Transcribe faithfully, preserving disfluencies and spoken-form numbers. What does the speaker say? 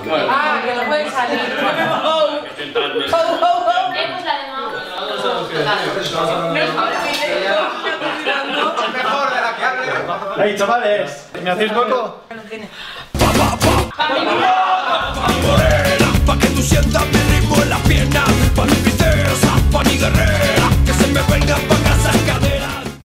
Ah, que no pueden salir. Eh, pues la de Mao. Mejor de la que hable. ¡Ey, chavales! ¿Me hacéis hueco? Pa' que tú sientas